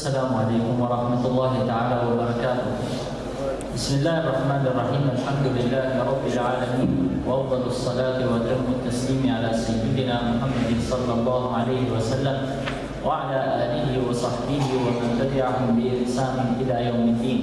السلام عليكم ورحمة الله تعالى وبركاته. بسم الله الرحمن الرحيم. الحمد لله رب العالمين، وأفضل الصلاة وأتم التسليم على سيدنا محمد صلى الله عليه وسلم وعلى آله وصحبه ومن تبعهم بإحسان إلى يوم الدين.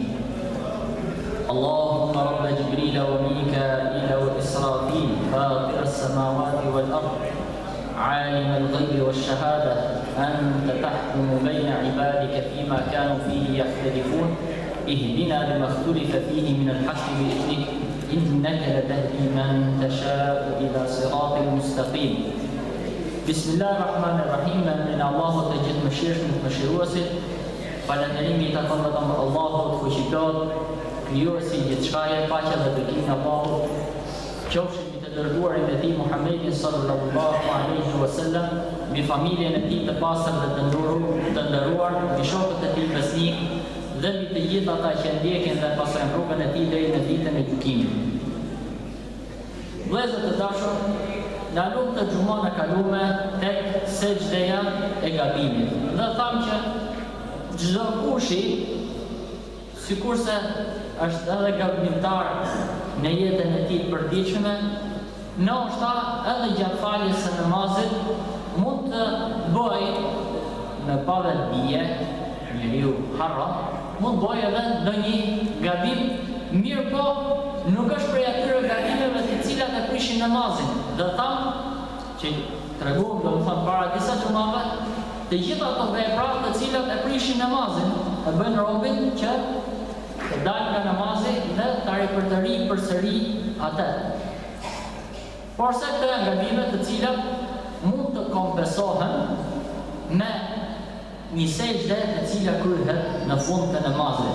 اللهم رب جبريل وميكائيل وإسرافيل فاطر السماوات والأرض عالم الغيب والشهادة، أنت تحكم بين عبادك فيما كانوا فيه يختلفون، اهدنا لما اختلف فيه من الحق بإذنك، إنك لتهدي من تشاء إلى صراط مستقيم. بسم الله الرحمن الرحيم. من الله تجد مشيرش مشيروسه falënderimi të takon Allahut fuqiplot, krijuesi i gjithçkaje, paqja dhe bekimi Allahut qofshin mbi të dërguarin e tij Muhammedin sallallahu alaihi wasallam, mbi familjen e tij të pastër dhe të nderuar, mbi shokët e tij besnik dhe mbi të gjithë ata që ndjekin dhe pasojnë rrugën e tij deri në ditën e gjykimit. Vëllezër të dashur, në lumë të gjumon e kalume tek sejdja e gabimit. Dhe thamë që çdo kushi, sikurse është edhe gabimtar në jetën e tij të përditshme, ndoshta edhe gjatë faljes së namazit mund të bëjë në pavetdije, njeriu harron, mund të bëjë edhe ndonjë gabim, mirë po nuk është prej atyre gabimeve të cilat e prishin namazin. Dhe thamë që treguam domethënë para disa xhumave, të gjitha ato vepra të cilat e prishin namazin, e bën robin që të dalë nga namazi dhe ta ripërtëri përsëri atë. Por se këto janë gabime të cilat mund të kompensohen me një sejdë e cila kryhet në fund të namazit.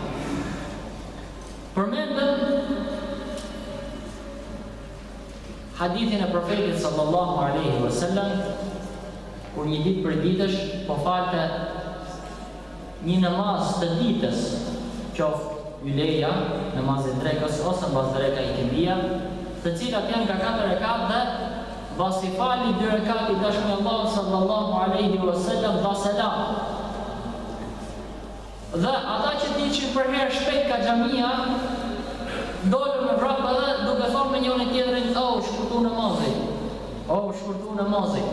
Përmendëm hadithin e profetit sallallahu alaihi wasallam, kur një ditë për ditësh po falte një namaz të ditës, qoftë yleja, namazin drekës ose mbas dreka i këmbia, të cilat janë nga 4 rekat dhe mbas i fali 2 rekat i dashur me Allah sallallahu alaihi wasallam dha selam. Dhe ata që diqin për herë shpejt ka xhamia, dolën me vrap edhe duke thonë me njëri tjetrin, "Oh, shkurtu namazi. Oh, shkurtu namazi."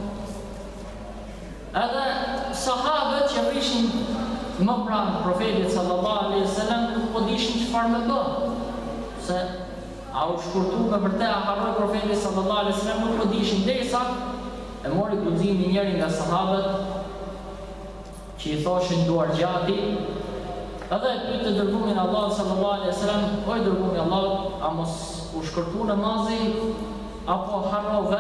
Edhe sahabët që rishin më pranë profetit sallallahu alaihi wasallam nuk po dishin çfarë më bë. Se a u shkurtu me vërtet a harroi profeti sallallahu alaihi wasallam, nuk po dishin, derisa e mori guximin njëri nga sahabët që i thoshin duar gjati, edhe e pyet të dërgumin Allah sallallahu alaihi wasallam, "O i dërgumi Allah, a mos u shkurtu namazi apo harrove?"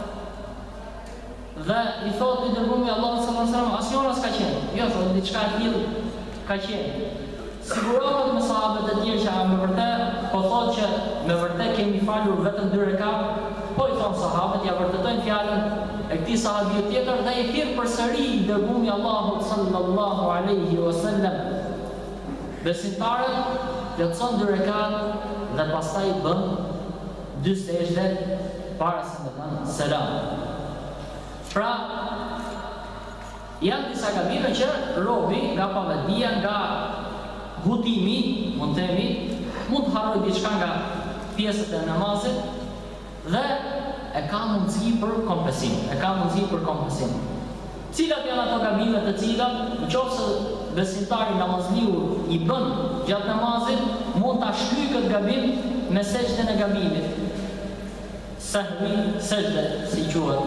Dhe i thotë i dërgumi Allah sallallahu alaihi wasallam, "Asnjëra s'ka qenë." Jo, thotë diçka e tillë ka qenë. Sigurohet me sahabët e tjerë që me vërtet po thotë që me vërtet kemi falur vetëm 2 rekat, po i thonë sahabët, ja vërtetojnë fjalën e këtij sahabiu tjetër dhe i thirr përsëri i dërgumi Allahut sallallahu alaihi wasallam. Besimtarët plotson 2 rekat dhe pastaj bën 2 sejdë para se të thonë selam. Pra, janë disa gabime që robi nga pavetdia, nga hutimi, mund të harrojë diçka nga pjesët e namazit dhe e ka mundësi për kompensim. Cilat janë ato gabime të cilat, nëse besimtari namazliu i bën gjatë namazit, mund ta shlyjë këtë gabim me sejdën e gabimit. Sahwi, sejdë, si quhet.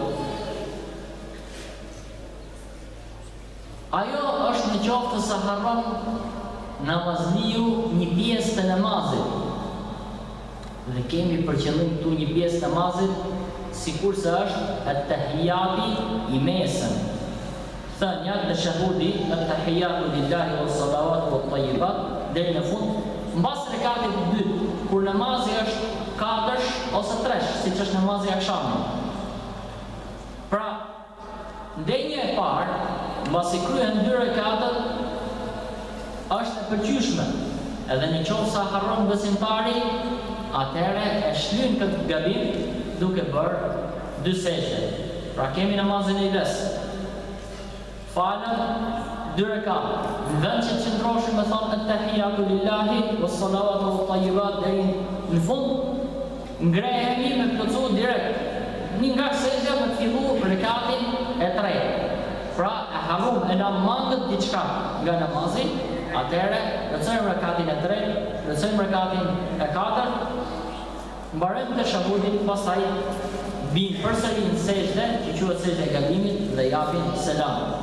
Ajo është në qoftë se harron namazliu një pjesë të namazit. Dhe kemi për qëllim këtu një pjesë të namazit, sikurse është at-tahiyati i mesën. Thënia në shahudi, at-tahiyatu lillahi was-salawatu wat-tayyibat, deri në fund, mbas rekatit të dytë, kur namazi është 4 ose 3, siç është namazi i akşamit. Pra, ndenja e parë, mbasi kryen 2 rekatët, është e përgjyshme. Edhe në qoftë se harron besimtari, atëherë e shlyn këtë gabim duke bërë 2 sejdë. Pra kemi namazin e ilës. Falën 2 rekate. Në vend që të qëndroshim me thonë at-tahiyatu lillahi was-salawatu wat-tayyibat deri në fund, ngrehemi me plotësu direkt. Një nga sejdja me të fillu rekatin e 3. Pra e harrum e na mangët diçka nga namazi, atëherë lexojmë rekatin e 3, lexojmë rekatin e 4, mbarojmë të shahudin, pastaj bin përsëri në sejdë, që quhet sejdë e gabimit dhe japin selam.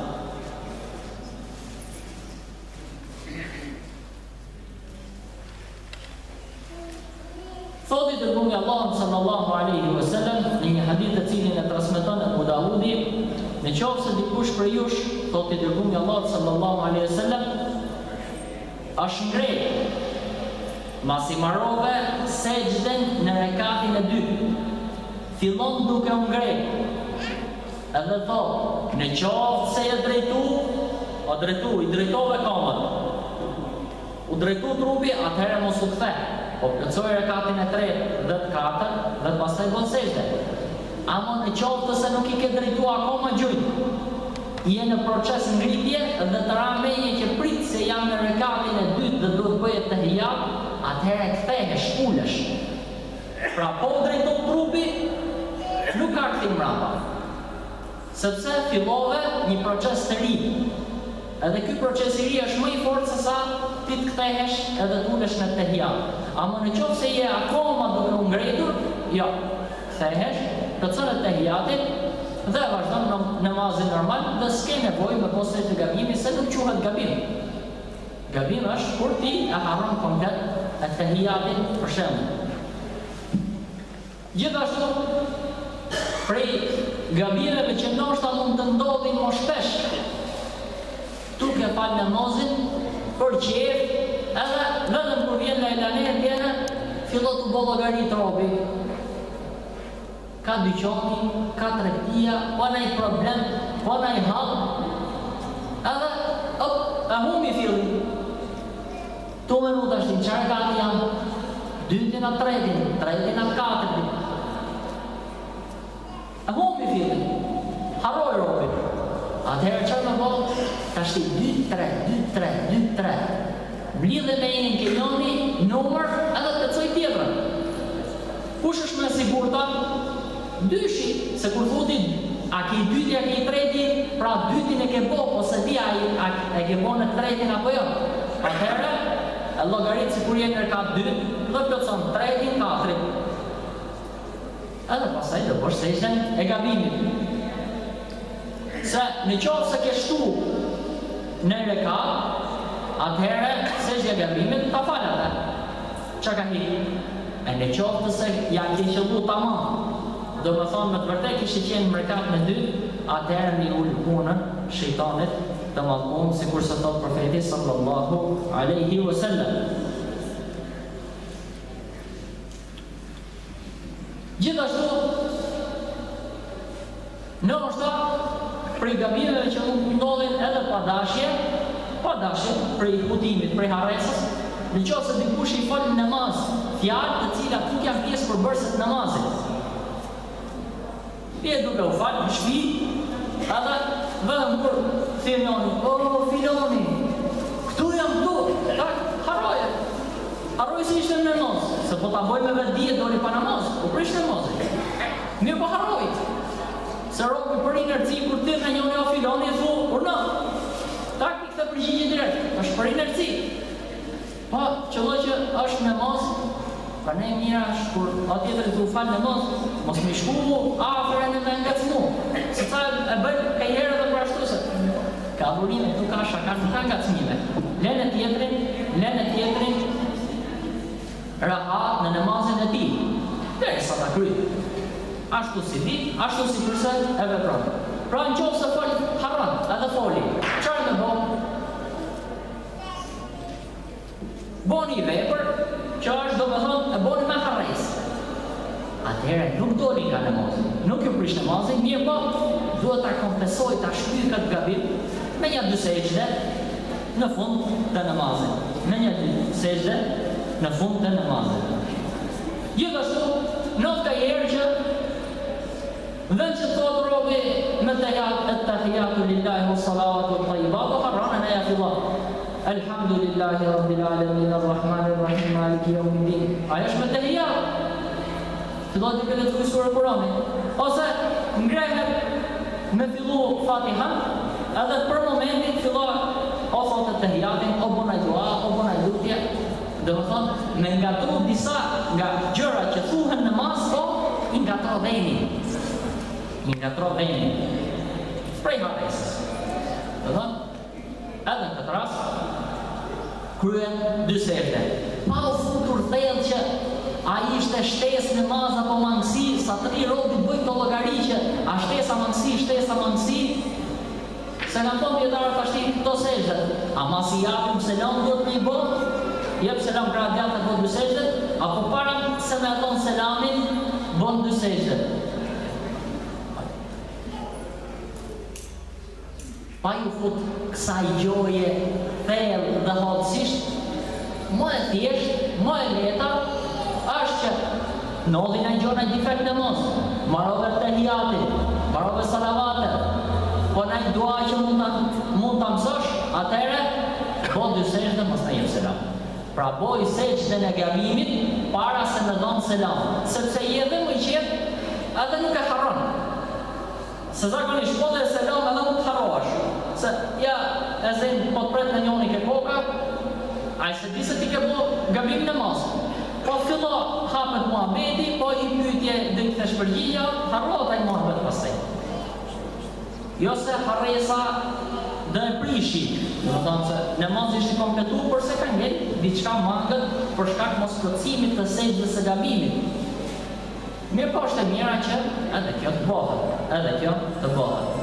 Thotë dërgumi Allahu sallallahu alaihi wasallam në një hadith të cilin e transmeton Abu Dawudi, në qoftë se dikush për jush, thotë dërgumi Allahu sallallahu alaihi wasallam, është ngrej masi marrove sejdën në rekatin e 2. Fillon duke u ngrej. Edhe thotë, në qoftë se e i drejtove kamët. U drejtu trupi, atëherë mos u kthe. Po plotësoj rekatin e 3 dhe të 4 dhe pastaj bën sejdë. Ama në qoftë se nuk i ke drejtuar akoma gjujt, je në proces ngritje dhe të rameje që prit se jam në rekatin e 2 dhe duhet bëhet tahiyat, atëherë kthehesh, ulesh. Pra po drejton trupi, nuk ka kthim mbrapa. Sepse fillove një proces të ri. Edhe ky proces i ri është më i fortë se sa ti të kthehesh edhe të ulesh në tahiyat. Ama në qoftë se je akoma duke u ngritur, jo, kthehesh, plotëson tahiyatin dhe vazhdon në namazin normal dhe s'ke nevojë me postë të gabimit, se nuk quhet gabim. Gabim është kur ti e harron komplet tahiyatin për shembull. Gjithashtu, prej gabimeve që ndoshta mund të ndodhin më shpesh, duke fal namazin për qejf, edhe vetëm kur vjen lajlanet tjene, fillon të bollogari tropi. Ka dyqoni, ka tregtia, pa ndonjë problem, pa ndonjë hall. Edhe e humbi fillin. Tu minuta është në çfarë gati janë? 2-tin a 3-tin, 3-tin a 4-tin. E humbi fillin. Harroi ropi. Atëherë çfarë më bëu? Tash 2-3. Mblidhe me një kenjoni, numër, edhe të coj tjetërën. Kush është me sigurta? Dyshi, se kur futin, a ke i 2-ti, a ke i 3-ti, pra 2-tin e ke bo, ose ti a e ke bo në 3-tin apo jo. Atëherë, e llogarit si kur jenë në rekat 2, dhe plotson 3-tin, 4-tin. Edhe pasaj dhe bësh sejdën e gabimit. Se në qoftë se ke shtu në rekat, atëherë, sejdë e gabimit, ta falë atë. Qa ka hi? E në qoftë se ja ke qëllu tamam, do më thonë me të vërtet kishte qenë në rekat në 2, atëherë një ullë punën shejtanit të mallkuar, sikur se thot profeti sallallahu alaihi wasallam. Gjithashtu, ndoshta prej gabimeve që mund të ndodhin edhe pa dashje prej hutimit, prej harresës, në qoftë se dikush i fal namaz, fjalë të cilat nuk janë pjesë përbërëse të namazit. Ti duke u fal në shtëpi, edhe vetëm kur thirrjoni, "O filoni, këtu jam këtu", tak harroje. Harroj se ishte në namaz, se po ta bëj me vetë dije doli pa namaz, u prish namazin. Mirë po harroj. Se robi për inerci kur thirr në njëri o filoni e thu, "Urna". Tak i këtë përgjigje direkt, është për inerci. Po, qëlloj që është namaz, pra ne mira është kur atjetër të u falë namaz, mos më shku afër e me ngacmu. Se ca e bëj ka herë dhe për ashtu se ka adhurime, nuk ka shaka, nuk ka ngacmime. Lene tjetrin rahat në namazin e tij. Derisa ta kryej. Ashtu si di, ashtu si kurse e vepron. Pra në qoftë se fol harron, edhe foli. Çfarë më bën? Boni vepër që është do më thonë e boni me harresë. Atëherë nuk doli nga namazi, nuk ju prish namazin, mirë po duhet ta kompensoj, ta shtyj këtë gabim me një 2 sejdë në fund të namazit. Me një 2 sejdë në fund të namazit. Gjithashtu, nofta herë që Vend që thot robi me at-tahiyatu lillahi wa salawatu at-tayyibatu harran ya fillah. Alhamdulillahi rabbil alamin arrahmanir rahim maliki yawmiddin. Ajo është me tahiyat. Fillon të lexojë surën Kur'anit. Ose ngrehet me fillu Fatihan, edhe për momentin fillon o thotë tahiyatin, o bëna dua, o bëna lutje. Do të thonë me ngatru disa nga gjërat që thuhen në namaz, po i ngatro veni. I ngatro veni. Prej hadithit. Do të thonë edhe në këtë rast kryen dy sejdë. Pa u futur thellë që ai ishte shtesë namaz apo mangësi, sa të ri robi bëj të llogari që a shtesa mangësi. Se në thonë vjetarë të ashti këto sejdë, a mas i japim selam do të një bo, jep selam gradiat e bo dy sejdë, apo para se me thonë selamin, bo dy sejdë. Pa ju fut kësaj gjoje thellë dhe hotësisht, më e thjesht, më e leta, është që nodhin e gjona defekt në mos, marove tahiyati, marove salavatet, po në i dua që mund të mësosh, atëre, bo dy sejdë mos në jep selam. Pra boj sejdë në gabimit, para se me dhonë selam, sepse i edhe më i qetë, edhe nuk e harron. Se zakonisht po dhe selam edhe mund të harroash. Se ja e zemë po të pret në njoni ke koka, a i se di se ti ke bo gabim në mos. Po fillo hapet muhabeti, po i pyetje dhe i thesh përgjigja, harroat ai muhabet pastaj. Jo se harresa dhe e prishi. Do të thonë se namazi është i kompletuar, por se ka ngel diçka mangët për shkak mos plotësimit të sejdës së gabimit. Mirë po është e mira që edhe kjo të bëhet.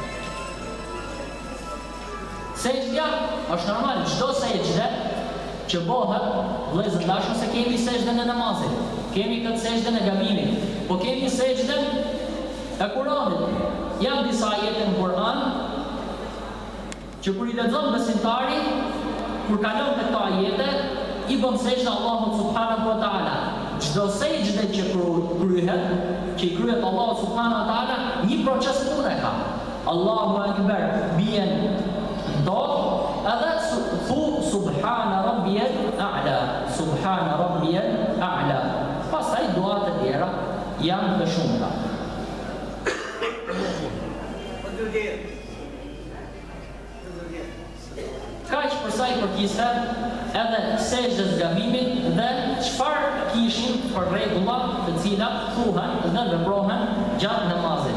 Sejdja është normal, çdo sejdë që bëhet, vëllezër dashur, se kemi sejdën e namazit, kemi këtë sejdën e gabimit, po kemi sejdën e Kur'anit. Janë disa ajete në Kur'an që kur i lexon besimtari, kur kalon te këto ajete, i bën sejdë Allahut subhanahu wa taala. Çdo sejdë që kryhet Allahu subhanahu wa taala, një proces pune ka. Allahu akbar, bien do edhe thu subhana rabbiyal a'la, subhana rabbiyal a'la. Pastaj duat e tjera janë të shumta. Kaq për sa i përkiste edhe sejdës gabimit dhe çfarë kishin për rregulla të cilat thuhen dhe veprohen gjatë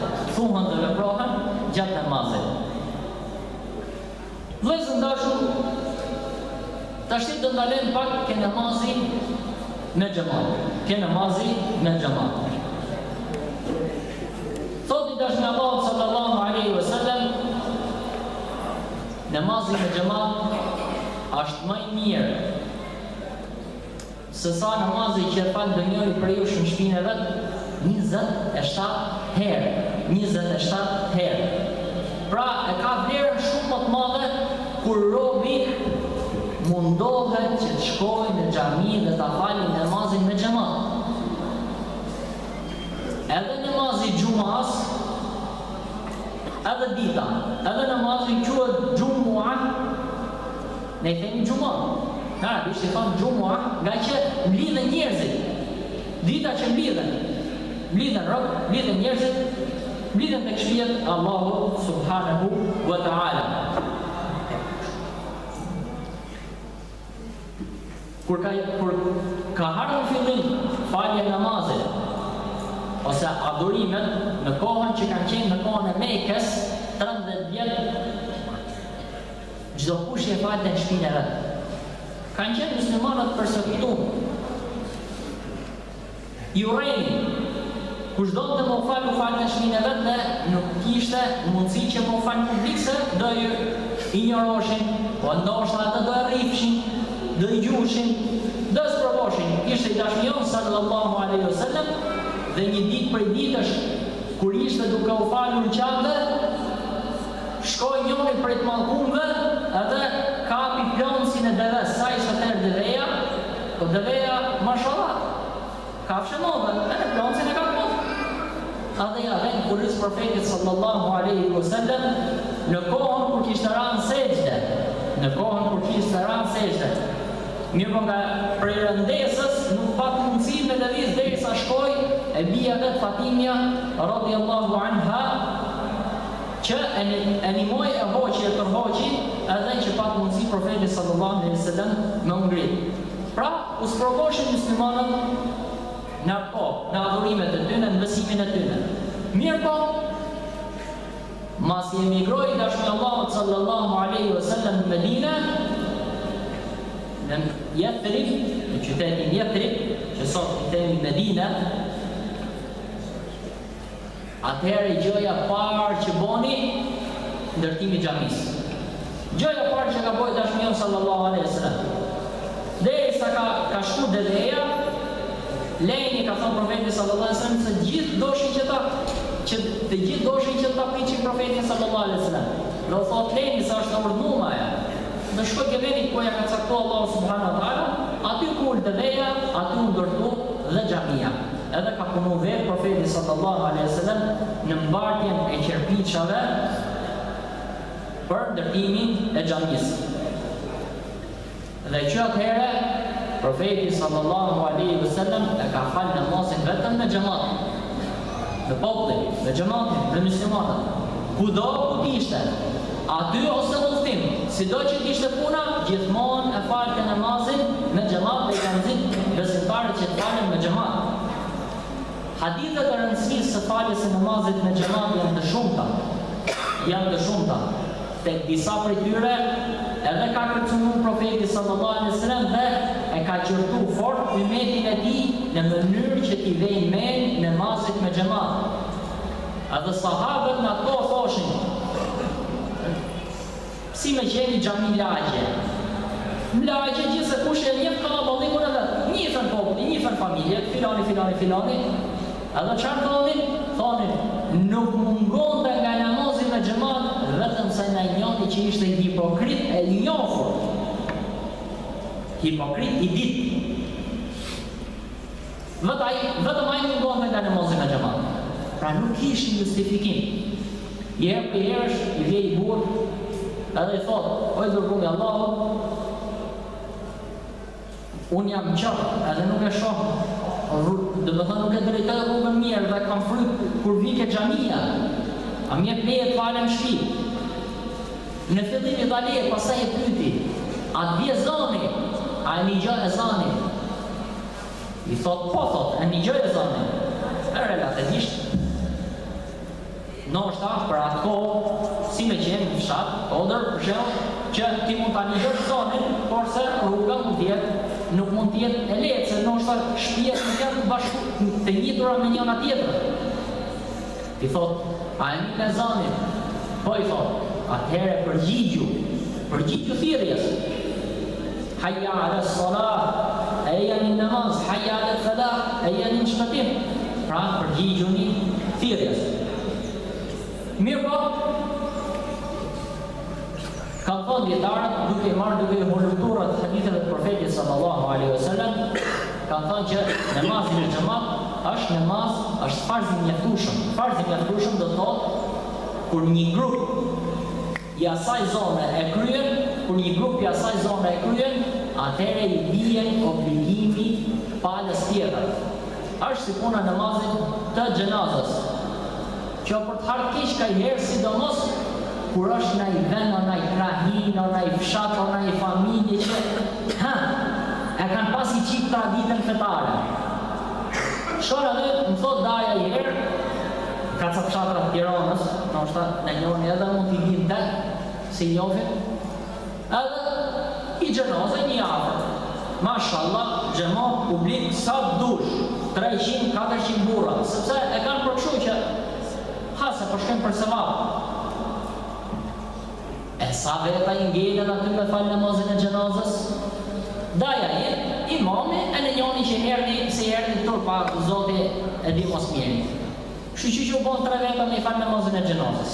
namazit. Vëllezër dashur, tash do ndalem pak ke namazi me xhamat. Thot i dashur Allah sallallahu alaihi wasallam, namazi me xhamat është më i mirë se sa namazi që fal ndonjëri për ju në shtëpinë e vet 27 herë. Pra e ka vlerën shumë më të madhe kur robi mundohet që të shkojë në xhami dhe ta falë namazin me xhamat. Edhe namazi xumas, edhe dita, edhe namazi quhet xumua, ne themi xuma. Ka ishte thonë xumua, nga që mlidhen njerëzit. Dita që mlidhen rob, mlidhen njerëzit, mlidhen tek shtëpia e Allahut subhanahu wa taala. Kur ka ardhur fillim falja e namazit ose adhurimet në kohën që kanë qenë në kohën e Mekës, 13 vjet, çdo kush e falte në shtëpinë e vet. Kanë qenë muslimanët përsekutuar. I urrejnë kush do të më falë në shtëpinë e vet dhe nuk kishte mundësi që më falë publik se do ju injoroshin, po ndoshta ata do e rrifshin, do i gjushin, do e sprovoshin. Ishte i dashmion sallallahu alaihi wasallam dhe një ditë prej ditësh kur ishte duke u falur në qabe, shkoi njëri prej të mallkumëve edhe kapi plonësin e deves, sa ishte atëherë deveja, po deveja mashallah, kafshë modhe, edhe plonësin e ka pot. Edhe ja vend mjekurisë profetit sallallahu alaihi wasallam në kohën kur kishte rënë sejdë. Në kohën kur kishte rënë sejdë. Mirë nga prej rëndesës nuk pat mundësi me lëviz derisa shkoi e bia vet Fatimja radhiyallahu anha që e nimoi e hoqi e tërhoqi edhe që pat mundësi profeti sallallahu alaihi wasallam me ngrit. Pra, u sprovoshin muslimanët në në adhurimet e tyre, në besimin e tyre. Mirë po, mas i emigroi dashmi Allahut sallallahu alaihi wasallam në Medinë, në Yathrib, në qytetin Yathrib, që sot i themi Medinë, atëherë gjëja parë që boni ndërtimi i xhamisë. Gjëja parë që ka bëj dashmiu sallallahu alaihi wasallam. Derisa ka shku dedeja, lejni ka thënë profeti sallallahu alaihi wasallam se të gjithë doshin që ta priçin profetin sallallahu alaihi wasallam. Do thotë lejni sa është urdhnuar ajo. Në shkoj ke venit ku ja ka caktuar Allahu subhanahu wa taala, aty ku ul dedeja, aty u ndërtu dhe xhamia. Edhe ka punu vetë profeti sallallahu alaihi wasallam në mbartjen e qerpiçave për ndërtimin e xhamisë. Dhe që atëherë profeti sallallahu alaihi wasallam e ka falë namazin vetëm me xhamat. Në popull, me xhamatin, me muslimanët. Kudo ku ishte, aty ose në udhtim, sido që kishte puna, gjithmonë e falte namazin me xhamat dhe i kanë zit besimtarët që të falen me xhamat. Hadithet e rëndësisë së faljes së namazit me xhamat janë të shumta. Tek disa prej tyre edhe ka kërcënuar profeti sallallahu alaihi wasallam dhe e ka qërtu fort ummetin e tij në mënyrë që t'i vejnë men namazit me xhamat. Edhe sahabët në ato thoshin, si me qeni xhami lagje. Lagje gjithse kush e njeh ka vallikun edhe njëfën populli, njëfën familje, filani. Edhe çfarë thonin? Nuk mungonte nga namazi me xhamat vetëm se nga njëri që ishte hipokrit e njohur. Hipokrit i ditë. Vetëm ai mungonte nga namazi me xhamat. Pra nuk kishin justifikim. Jep për herësh i vje i burr edhe i thot, oj dërguar i Allahut, unë jam qaf edhe nuk e shoh. Dhe më thënë nuk e drejtoj rrugën mirë dhe kam fryt kur vike xhamia. A mjep leje të falem shpi. Në fillim i dha leje, pastaj e pyeti, a të bje zani? A e një gjë e zani? I thot, po thot, e një gjë e zani. E relativisht. Ndoshta për atë kohë, si me qenë në fshat, odër, për shembull, që ti mund ta një zonin, por se rruga nuk mund të jetë e lehtë, se ndoshta shtëpia nuk janë bashkë të njëjtura me njëra tjetrën. I thot, a e një me zonin? Po i thot, atëherë përgjigju thirrjes. Hayya ala salah, e janë në namaz, hayya ala falah, e janë në shpëtim. Pra përgjigjuni thirrjes. Mirë po, kanë thonë dietarët, duke i hulumtuar hadithet e profetit sallallahu alaihi wasallam, kanë thonë që namazi me xhamat është farz i mjaftueshëm. Farz i mjaftueshëm do të thotë kur një grup i asaj zone e kryen, atëherë i bien obligimi palës tjetër. Është si puna e namazit të xhenazës. Që për të harë keq ka i herë, sidomos kur është në i vend, në i krahin, në i fshat, në i familje që e kanë pas i qip traditën fetare. Shora dhe më thot daja i herë, ka ca fshatra të Tiranës, nështë në njërën edhe mund t'i vinë të, si njofin, edhe i gjenozë një afër. Mashallah, gjemot publik sa dush, 300-400 burra, sepse e kanë përkshu që se përshkem për sevap. E sa veta i ngelen aty me falë namazin e gjenazës? Daja jetë, imami e në njoni që se herdi tërë pa zoti e di mos mjeri. Që u bon 3 veta me i falë namazin e gjenazës.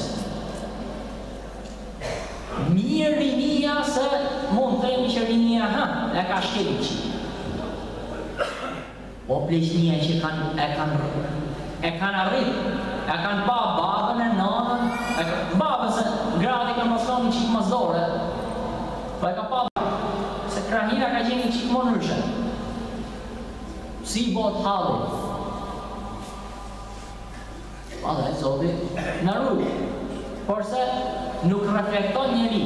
Mirë rinia se mund të themi që rinia e ka shkeli që. O pleqnia që e kanë arrit e kanë pa babën e nanën, babën se gradi kanë moslon një qikë mazdore, po e ka pa se krahina ka qenë një qikë më nërshë. Si bot halli. Edhe e zoti në rrugë, por se nuk reflekton njeri.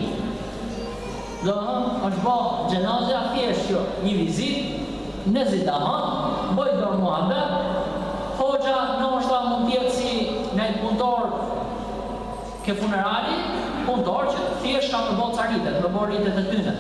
Është ba gjenazja thjesht që një vizit, në zidaman, bëj dorë muhabet, hoxha në është mund tjetë si në e punëtor ke funerali, punëtor që thjesht ka më bëtë caritet, më bërë rritet e tyne.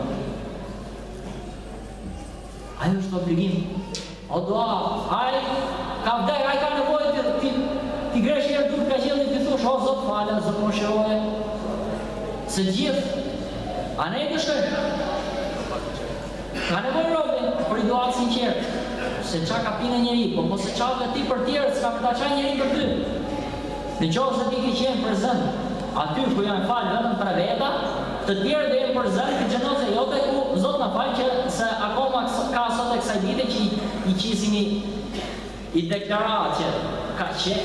Ajo është obligim. O doa, aj, ka vdek, aj ka nevojë ti gresh e rëtur ka qëllin të thush, o zot falë, zot më shëroje. Se gjithë, a ne të shkojnë? Ka nevojë robi, për i doatë sinqerë. Se qa ka pine njeri, po se qa ka ti për tjerë, s'ka për ta qa njeri për ty. Në qohë se ti ki qenë për zënë, aty ku janë falë vetëm për veta, të tjerë dhe jenë për zënë këtë gjenoze jote ku zot në falë që se akoma ka sot e kësaj dite që i qisimi i deklarat që ka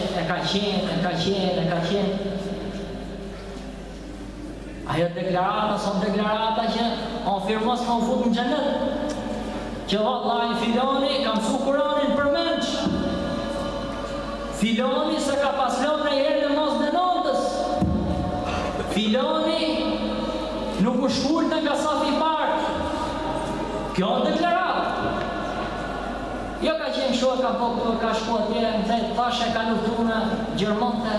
qenë. Ajo deklarata son deklarata që afirmos ka u fut në xhenet. Që vallahi filoni ka mësu Kur'anin për menç. Filoni se ka pas lënë në herë në mos në notës. Filoni nuk u shkurt nga safi i parë. Kjo është deklaratë. Jo ka qenë shoh ka shku atje, më thënë thashë ka luftuar në Gjermonte.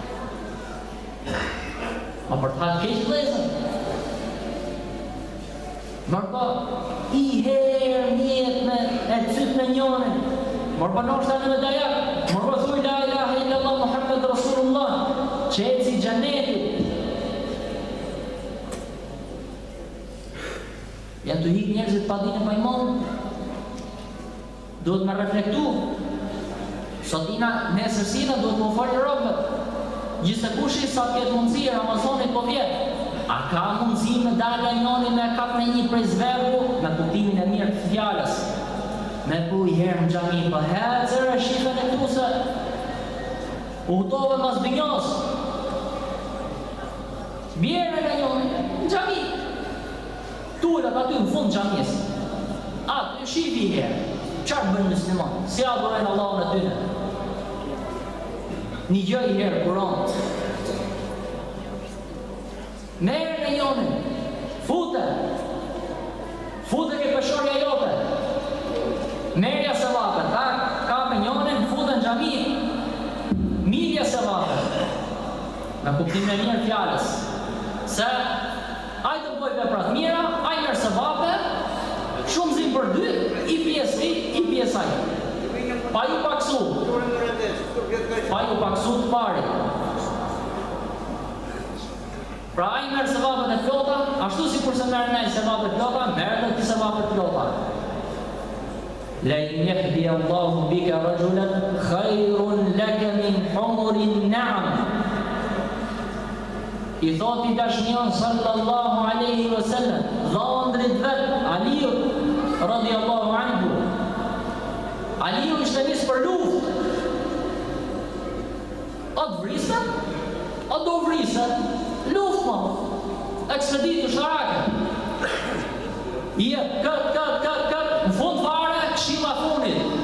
Ma për ta keq vëllezër. Mërpa i herë njët me e cyt në njënin. Mërpa nështë në me dajak. Mërpa thuj la ilaha illallah Muhammed Rasulullah. Qeci gjennetit. Janë të hikë njerëzit pa dine pa iman. Duhet me reflektu. Sotina nesërsina duhet më falë robët. Gjithse kushi sa të ketë mundësi Ramazanit po vjetë. A ka mundësi me dalë njoni me kap me një prej zverbu me kuptimin e mirë të fjallës. Me pu i herë në gjami, po hecër e shifën e këtu se uhtove mas bënjos. Bjerë e njoni në gjami. Tullet aty në fund gjamiës. Aty shifi i herë. Qarë bënë muslimon? Si adhurojnë Allahun e tyne? Një gjë i herë, Kur'an. Merë në jonin, fute ke pëshorja jote. Merja se vape, ta ka me jonin, fute në gjami. Milja se vape. Me kuptim e mirë fjallës. Se, ajtë të bëjt veprat mira, ajtë nërë se vape, shumë zimë për dy, i pjesë ti, i pjesë ajtë. Pa ju paksu të pari. Pra a i merë se vapët e flota, ashtu si kur se merë nej se vapët flota, merë dhe ti se vapët flota. La i njehdi Allahu bika rajulan khajrun leke min humurin naam. I thoti dashnion sallallahu aleyhi wa sallam, dhondrit vetë, Aliu, radiallahu anhu. Aliu ishte nisë për luft. O të vrisën? O do vrisën? Luft mo. Ekspeditu sharake. Je këtë, në fund fare, këshilla funit.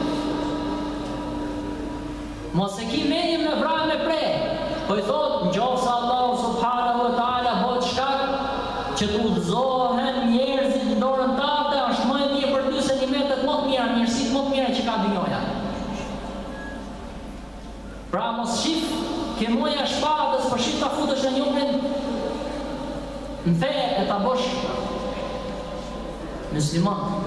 Mos e ki menjim në vrajë me prej. Po i thot, në gjofë sa Allahu subhanahu wa ta'ala bot shkak që të udhëzohen njerëzit në dorën tate, është më e mirë për ty se një metet më të mira, njërësit më të mira që ka dynjoja. Pra mos shif, ke moja shpatës, për shif ta futësh në njohin, në fe e ta bosh musliman.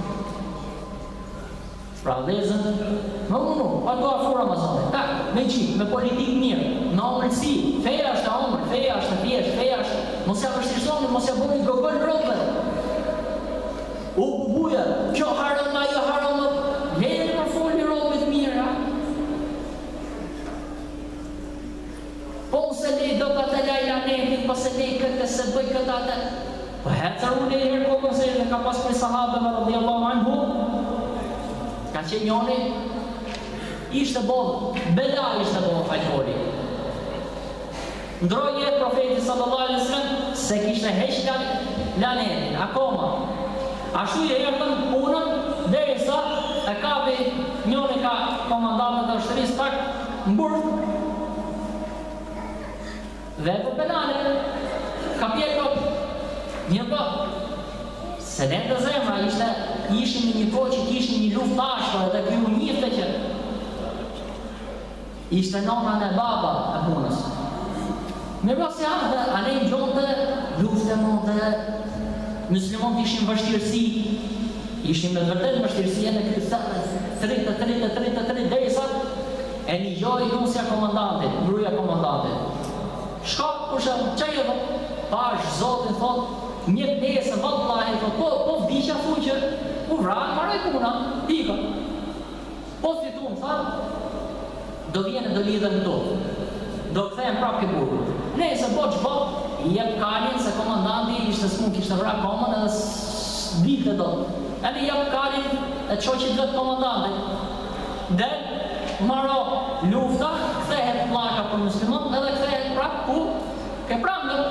Pra lezën, ato afur Ramazanit, tak, me qik, me politikë mirë, në omërësi, feja është omër, feja është thjesht, feja është, mos ja vështirësoni, mos ja bëni gogën robër. U bubuja, kjo haron, ajo haron, lejën për folë robët mirë, po se lej do të të lajla netit, po se lej këtë, se bëj këtë atë. Po hecër unë e herë kokën se ka pas për sahabëve, radiallahu anhu, ka qenë njoni ishte bo bela, ishte bo alkoholi. Ndroi jetë profeti sallallahu alaihi wasallam se kishte heq lanetin, akoma. Ashtu e erdhën punën derisa e kapi njëri ka komandantët e ushtrisë pak mburt. Dhe për penale ka pjekot një bë. Se ne të zemra ishim në një kohë që kishim një luftë ashpër dhe ky u njihte që ishte nona e baba e punës. Me pasi dhe anej gjonte lufte monte, muslimonët ishin vështirësi, ishin me vërtet vështirësi në këtë thritë derisa e njohoi nusja komandantit, gruaja komandantit. Shka kusha çaj edhe pash Zotin thot, një pesë vallahi thot, po vdiqja fuqë, u vran marrë puna, pika. Po fitum thot, do vjen do lidhen këtu. Do kthehem prapë ke burgu. Nëse po ç'bot, i jep kalin se komandanti ishte s'mund kishte vrarë komën edhe dilte dot. Edhe i jep kalin e çoqit vet komandantit. Dhe maro lufta, kthehet pllaka për muslimanët edhe kthehet prapë ku ke prangën.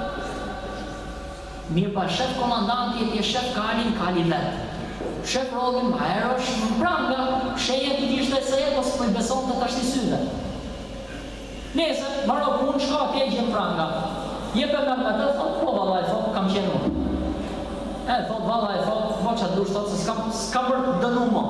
Mirë pa shef komandanti e shef kali vet. Shef rolin aerosh në pranga, shejet i ishte se e mos po i beson të tash i syve. Nese, maro punë, shka atje i gjem pranga. Jepe me më të, thot, po vallaj, thot, kam qenë unë. Thot, vallaj, thot, po që dush, thot, se s'ka për dënu mo.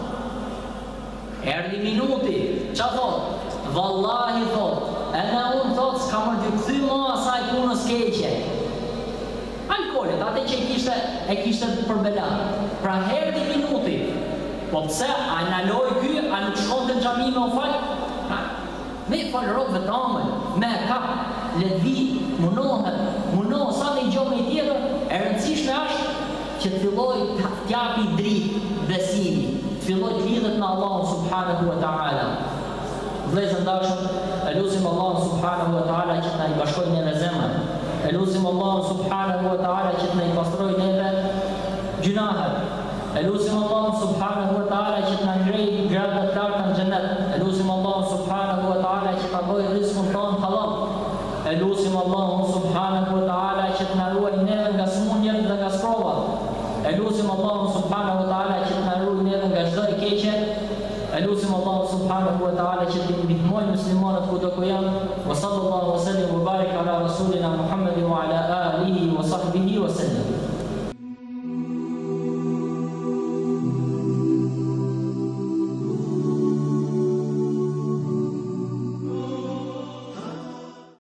Erdi minuti, qa thot? Vallahi, thot, edhe unë, thot, s'ka më dy këthy mo asaj punës keqe. Alkoholit, atë që e kishte për bela. Pra herdi minuti, po pse, a në loj ky, a nuk shkon të xhami me u falë? Me falë rogëve të amën, me kap, ledvi, munohet, sa në i gjohë me i tjetër, e rëndësishme është që të filloj të japi dritë besimi, të filloj të lidhet me Allahun subhanahu wa ta'ala. Vlezën dashëm, e lusim Allahun subhanahu wa ta'ala që të na i bashkoj neve zemrën. E lusim Allahun subhanahu wa ta'ala që të na i pastroj neve gjunahet. E lusim Allahun subhanahu wa ta'ala që të na ngrej gradë të larta në xhenet. E lusim Allahun subhanahu wa ta'ala që ta bëjë rizqun tonë halal. E lusim Allahun subhanahu wa ta'ala që të na ruaj neve nga smundjet dhe nga sprovat. E lusim Allahun subhanahu wa ta'ala që të na ruaj neve nga çdo e keqe. E lusim Allahun subhanahu wa ta'ala që të ndihmojë muslimanët kudo ku janë. Wa sallallahu wa sallim wa barik ala rasulina Muhammedin wa ala